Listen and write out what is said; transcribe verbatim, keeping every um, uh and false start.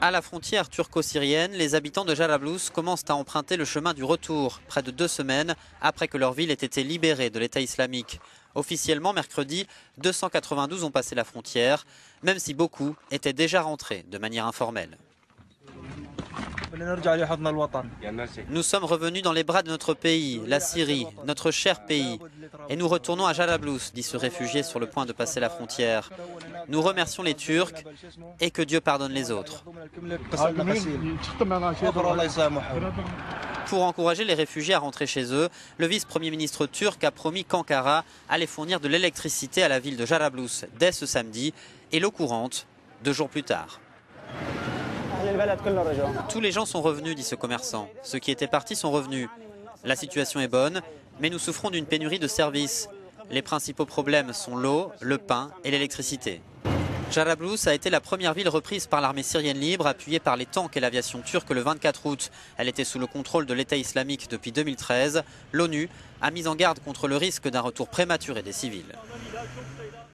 À la frontière turco-syrienne, les habitants de Jarablus commencent à emprunter le chemin du retour, près de deux semaines après que leur ville ait été libérée de l'État islamique. Officiellement, mercredi, deux cent quatre-vingt-douze ont passé la frontière, même si beaucoup étaient déjà rentrés de manière informelle. Nous sommes revenus dans les bras de notre pays, la Syrie, notre cher pays. Et nous retournons à Jarablus, dit ce réfugié sur le point de passer la frontière. Nous remercions les Turcs et que Dieu pardonne les autres. Pour encourager les réfugiés à rentrer chez eux, le vice-premier ministre turc a promis qu'Ankara allait fournir de l'électricité à la ville de Jarablus dès ce samedi et l'eau courante deux jours plus tard. Tous les gens sont revenus, dit ce commerçant. Ceux qui étaient partis sont revenus. La situation est bonne, mais nous souffrons d'une pénurie de services. Les principaux problèmes sont l'eau, le pain et l'électricité. Jarablus a été la première ville reprise par l'armée syrienne libre, appuyée par les tanks et l'aviation turque le vingt-quatre août. Elle était sous le contrôle de l'État islamique depuis deux mille treize. L'ONU a mis en garde contre le risque d'un retour prématuré des civils.